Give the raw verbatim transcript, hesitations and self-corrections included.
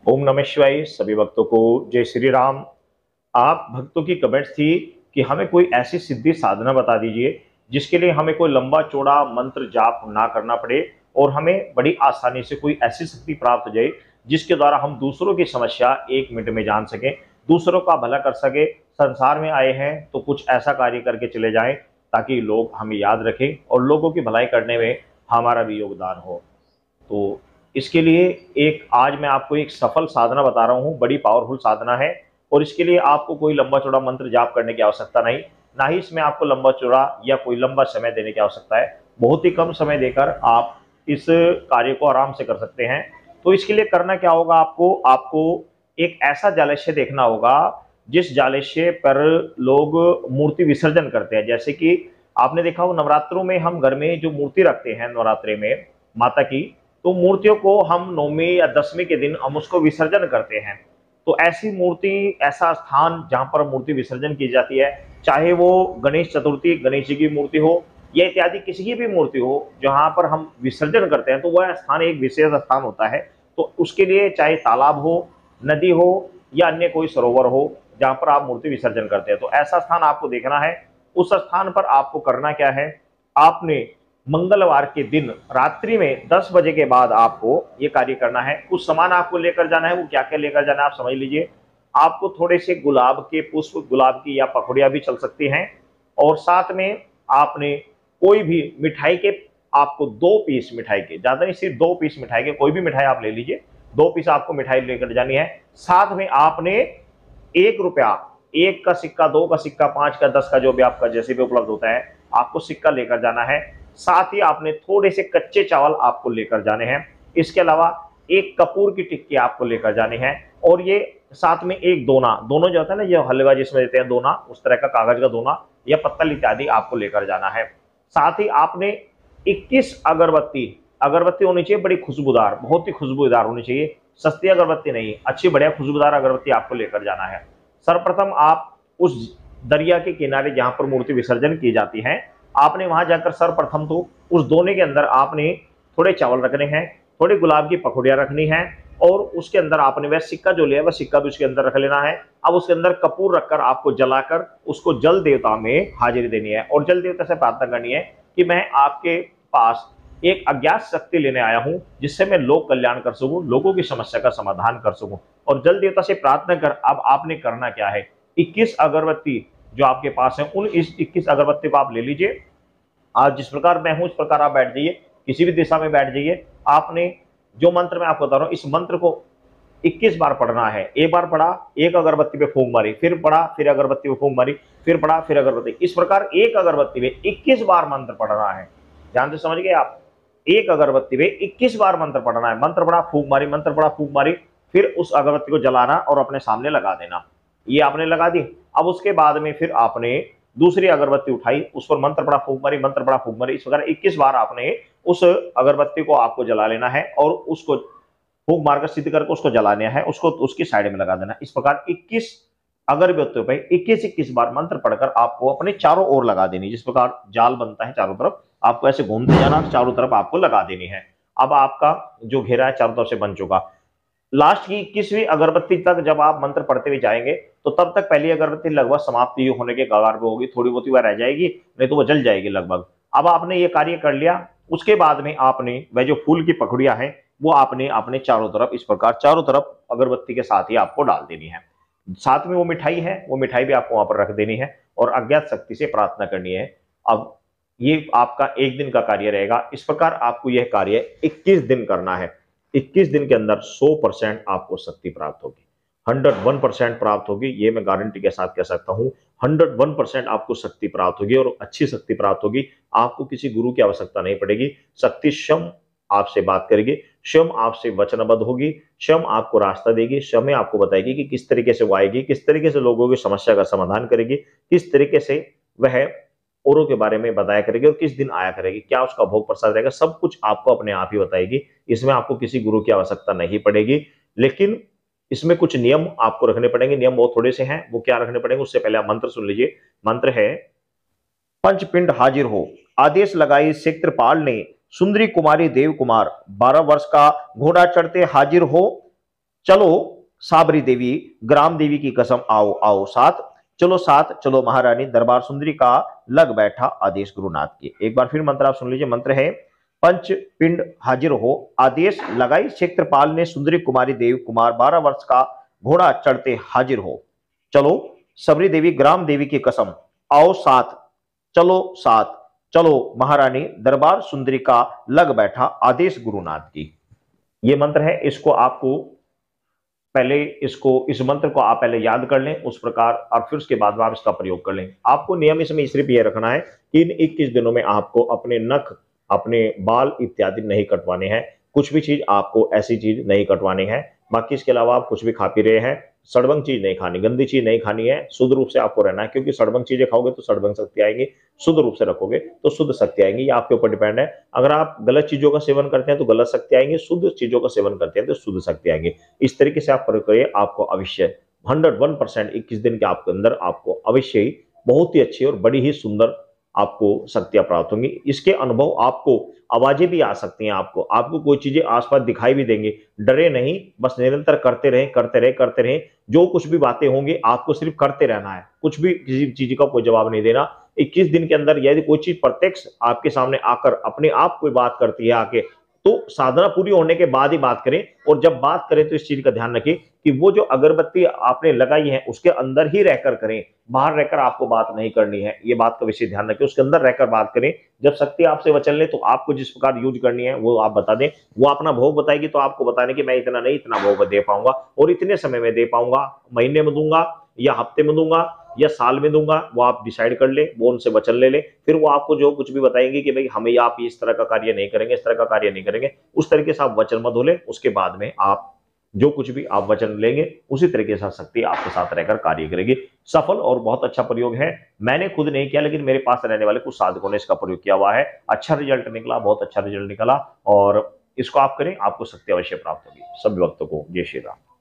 ओम नमः शिवाय। सभी भक्तों को जय श्री राम। आप भक्तों की कमेंट्स थी कि हमें कोई ऐसी सिद्धि साधना बता दीजिए जिसके लिए हमें कोई लंबा चौड़ा मंत्र जाप ना करना पड़े और हमें बड़ी आसानी से कोई ऐसी शक्ति प्राप्त हो जाए जिसके द्वारा हम दूसरों की समस्या एक मिनट में जान सकें, दूसरों का भला कर सके। संसार में आए हैं तो कुछ ऐसा कार्य करके चले जाएं ताकि लोग हमें याद रखें और लोगों की भलाई करने में हमारा भी योगदान हो। तो इसके लिए एक आज मैं आपको एक सफल साधना बता रहा हूँ, बड़ी पावरफुल साधना है। और इसके लिए आपको कोई लंबा चौड़ा मंत्र जाप करने की आवश्यकता नहीं, ना ही इसमें आपको लंबा चौड़ा या कोई लंबा समय देने की आवश्यकता है। बहुत ही कम समय देकर आप इस कार्य को आराम से कर सकते हैं। तो इसके लिए करना क्या होगा, आपको आपको एक ऐसा जालस्य देखना होगा जिस जालस्य पर लोग मूर्ति विसर्जन करते हैं। जैसे कि आपने देखा हो नवरात्रों में हम घर में जो मूर्ति रखते हैं नवरात्रे में माता की, तो मूर्तियों को हम नौवीं या दसवीं के दिन हम उसको विसर्जन करते हैं। तो ऐसी मूर्ति, ऐसा स्थान जहां पर मूर्ति विसर्जन की जाती है, चाहे वो गणेश चतुर्थी, गणेश जी की मूर्ति हो या इत्यादि किसी की भी मूर्ति हो, जहां पर हम विसर्जन करते हैं, तो वह स्थान एक विशेष स्थान होता है। तो उसके लिए चाहे तालाब हो, नदी हो या अन्य कोई सरोवर हो जहां पर आप मूर्ति विसर्जन करते हैं, तो ऐसा स्थान आपको देखना है। उस स्थान पर आपको करना क्या है, आपने मंगलवार के दिन रात्रि में दस बजे के बाद आपको ये कार्य करना है। कुछ सामान आपको लेकर जाना है, वो क्या क्या लेकर जाना है आप समझ लीजिए। आपको थोड़े से गुलाब के पुष्प, गुलाब की या पखुड़िया भी चल सकती हैं, और साथ में आपने कोई भी मिठाई के, आपको दो पीस मिठाई के, ज्यादा नहीं सिर्फ दो पीस मिठाई के, कोई भी मिठाई आप ले लीजिए, दो पीस आपको मिठाई लेकर जानी है। साथ में आपने एक रुपया, एक का सिक्का, दो का सिक्का, पांच का, दस का, जो भी आपका जैसे भी उपलब्ध होता है, आपको सिक्का लेकर जाना है। साथ ही आपने थोड़े से कच्चे चावल आपको लेकर जाने हैं। इसके अलावा एक कपूर की टिक्की आपको लेकर जानी है, और ये साथ में एक दोना, दोनों जो होता है ना, ये हलवा जिसमें देते हैं दोना, उस तरह का कागज का दोना या पत्तल इत्यादि आपको लेकर जाना है। साथ ही आपने इक्कीस अगरबत्ती, अगरबत्ती होनी चाहिए बड़ी खुशबूदार, बहुत ही खुशबूदार होनी चाहिए, सस्ती अगरबत्ती नहीं, अच्छी बढ़िया खुशबूदार अगरबत्ती आपको लेकर जाना है। सर्वप्रथम आप उस दरिया के किनारे जहां पर मूर्ति विसर्जन की जाती है, आपने वहां जाकर सर्वप्रथम तो उस दोने के अंदर आपने थोड़े चावल रखने हैं, थोड़ी गुलाब की पखुड़ियां रखनी है, और उसके अंदर आपने वह सिक्का जो लिया है वह सिक्का भी उसके अंदर रख लेना है। अब उसके अंदर कपूर रखकर आपको जलाकर उसको जल देवता में हाजिरी देनी है, और जल देवता से प्रार्थना करनी है कि मैं आपके पास एक अज्ञात शक्ति लेने आया हूं जिससे मैं लोक कल्याण कर सकूं, लोगों की समस्या का समाधान कर सकूं। और जल देवता से प्रार्थना कर अब आपने करना क्या है, इक्कीस अगरबत्ती जो आपके पास है, उन इस इक्कीस अगरबत्ती को आप ले लीजिए। आज जिस प्रकार मैं हूं इस प्रकार आप बैठ जाइए, किसी भी दिशा में बैठ जाइए। आपने जो मंत्र मैं आपको बता रहा हूं, इस मंत्र को इक्कीस बार पढ़ना है। एक बार पढ़ा, एक अगरबत्ती पे फूंक मारी, फिर पढ़ा, फिर अगरबत्ती पे फूंक मारी, फिर पढ़ा, फिर अगरबत्ती, इस प्रकार एक अगरबत्ती पे इक्कीस बार मंत्र पढ़ना है। ध्यान से समझ गए आप, एक अगरबत्ती पे इक्कीस बार मंत्र पढ़ना है। मंत्र पढ़ा, फूंक मारी, मंत्र पढ़ा, फूंक मारी, फिर उस अगरबत्ती को जलाना और अपने सामने लगा देना। ये आपने लगा दी। अब उसके बाद में फिर आपने दूसरी अगरबत्ती उठाई, उस पर मंत्र पढ़ा, फूंक मारी, मंत्र पढ़ा, फूंक मारी, इस प्रकार इक्कीस बार आपने उस अगरबत्ती को आपको जला लेना है, और उसको फूंक मारकर सिद्ध करके उसको जलाना है, उसको उसकी साइड में लगा देना। इस प्रकार इक्कीस अगरबत्तियों पे इक्कीस इक्कीस बार मंत्र पढ़कर आपको अपने चारों ओर लगा देनी। जिस प्रकार जाल बनता है चारों तरफ, आपको ऐसे घूमते जाना, चारों तरफ आपको लगा देनी है। अब आपका जो घेरा है चारों तरफ से बन चुका। लास्ट की इक्कीसवीं अगरबत्ती तक जब आप मंत्र पढ़ते हुए जाएंगे, तो तब तक पहली अगरबत्ती लगभग समाप्ति होने के कगार पे होगी, थोड़ी बहुत ही वह रह जाएगी, नहीं तो वो जल जाएगी लगभग। अब आपने ये कार्य कर लिया। उसके बाद में आपने वह जो फूल की पखुड़ियां हैं वो आपने अपने चारों तरफ इस प्रकार चारों तरफ अगरबत्ती के साथ ही आपको डाल देनी है। साथ में वो मिठाई है, वो मिठाई भी आपको वहां पर रख देनी है और अज्ञात शक्ति से प्रार्थना करनी है। अब ये आपका एक दिन का कार्य रहेगा। इस प्रकार आपको यह कार्य इक्कीस दिन करना है। इक्कीस दिन के अंदर सौ परसेंट आपको शक्ति प्राप्त होगी, एक सौ एक परसेंट प्राप्त होगी, ये मैं गारंटी के साथ कह सकता हूं। एक सौ एक परसेंट आपको शक्ति प्राप्त होगी, और अच्छी शक्ति प्राप्त होगी। आपको किसी गुरु की आवश्यकता नहीं पड़ेगी। शक्ति स्वयं आपसे बात करेगी, स्वयं आपसे वचनबद्ध होगी, स्वयं आपको रास्ता देगी, स्वयं आपको बताएगी कि किस तरीके से वो आएगी, किस तरीके से लोगों की समस्या का समाधान करेगी, किस तरीके से वह औरों के बारे में बताया करेगी, और किस दिन आया करेगी, क्या उसका भोग प्रसाद रहेगा, सब कुछ आपको अपने आप ही बताएगी। इसमें आपको किसी गुरु की आवश्यकता नहीं पड़ेगी। लेकिन इसमें कुछ नियम आपको रखने पड़ेंगे। नियम बहुत थोड़े से हैं, वो क्या रखने पड़ेंगे उससे पहले आप मंत्र सुन लीजिए। मंत्र है, पंचपिंड हाजिर हो, आदेश लगाई क्षेत्रपाल ने, सुंदरी कुमारी देव कुमार, बारह वर्ष का घोड़ा चढ़ते हाजिर हो, चलो साबरी देवी ग्राम देवी की कसम आओ आओ साथ, चलो साथ चलो महारानी दरबार सुंदरी का लग बैठा आदेश गुरुनाथ की। एक बार फिर मंत्र आप सुन लीजिए। मंत्र है पंच पिंड हाजिर हो, आदेश लगाई क्षेत्रपाल ने सुंदरी कुमारी देव कुमार बारह वर्ष का घोड़ा चढ़ते हाजिर हो। चलो सबरी देवी ग्राम देवी की कसम आओ साथ, चलो साथ चलो महारानी दरबार सुंदरी का लग बैठा आदेश गुरुनाथ की। ये मंत्र है, इसको आपको पहले इसको इस मंत्र को आप पहले याद कर लें उस प्रकार, और फिर उसके बाद में आप इसका प्रयोग कर लें। आपको नियम इसमें सिर्फ ये रखना है कि इन इक्कीस दिनों में आपको अपने नख अपने बाल इत्यादि नहीं कटवाने हैं, कुछ भी चीज आपको ऐसी चीज नहीं कटवानी है। बाकी इसके अलावा आप कुछ भी खा पी रहे हैं, सड़बंग चीज नहीं खानी, गंदी चीज नहीं खानी है, शुद्ध रूप से आपको रहना है, क्योंकि सड़बंग चीजें खाओगे तो सड़बंग शक्ति आएगी, शुद्ध रूप से रखोगे तो शुद्ध शक्ति आएंगी। ये आपके ऊपर डिपेंड है। अगर आप गलत चीजों का सेवन करते हैं तो गलत शक्ति आएंगी, शुद्ध चीजों का सेवन करते हैं तो शुद्ध शक्ति आएंगी। इस तरीके से आप प्रयोग करिए, आपको अवश्य हंड्रेड वन परसेंट इक्कीस दिन के आपके अंदर आपको अवश्य ही बहुत ही अच्छी और बड़ी ही सुंदर आपको शक्तियां प्राप्त होंगी। इसके अनुभव आपको आवाजें भी आ सकती हैं, आपको आपको कोई चीजें आसपास दिखाई भी देंगी। डरे नहीं, बस निरंतर करते रहें करते रहें करते रहें। जो कुछ भी बातें होंगी आपको सिर्फ करते रहना है, कुछ भी किसी चीज का कोई जवाब नहीं देना। इक्कीस दिन के अंदर यदि कोई चीज प्रत्यक्ष आपके सामने आकर अपने आप कोई बात करती है आके, तो साधना पूरी होने के बाद ही बात करें। और जब बात करें तो इस चीज का ध्यान रखें कि वो जो अगरबत्ती आपने लगाई है उसके अंदर ही रहकर करें, बाहर रहकर आपको बात नहीं करनी है। ये बात का विशेष ध्यान रखें, उसके अंदर रहकर बात करें। जब शक्ति आपसे वचन ले तो आपको जिस प्रकार यूज करनी है वो आप बता दें, वो अपना भोग बताएगी तो आपको बताने की मैं इतना नहीं इतना भोग दे पाऊंगा और इतने समय में दे पाऊंगा, महीने में दूंगा या हफ्ते में दूंगा या साल में दूंगा, वो आप डिसाइड कर ले, वो उनसे वचन ले ले। फिर वो आपको जो कुछ भी बताएंगे कि भाई हमें आप इस तरह का कार्य नहीं करेंगे, इस तरह का कार्य नहीं करेंगे, उस तरीके से आप वचन मत हो ले। उसके बाद में आप जो कुछ भी आप वचन लेंगे उसी तरीके से शक्ति आपके साथ रहकर कार्य करेगी। सफल और बहुत अच्छा प्रयोग है। मैंने खुद नहीं किया लेकिन मेरे पास रहने वाले कुछ साधकों ने इसका प्रयोग किया हुआ है, अच्छा रिजल्ट निकला, बहुत अच्छा रिजल्ट निकला। और इसको आप करें, आपको शक्ति अवश्य प्राप्त होगी। सभी भक्तों को जय श्री राम।